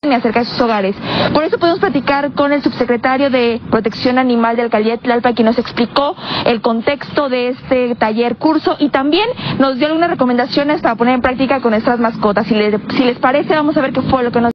ni acerca de sus hogares. Por eso podemos platicar con el subsecretario de Protección Animal de la Alcaldía de Tlalpan, quien nos explicó el contexto de este taller curso y también nos dio algunas recomendaciones para poner en práctica con nuestras mascotas. Si les parece, vamos a ver qué fue lo que nos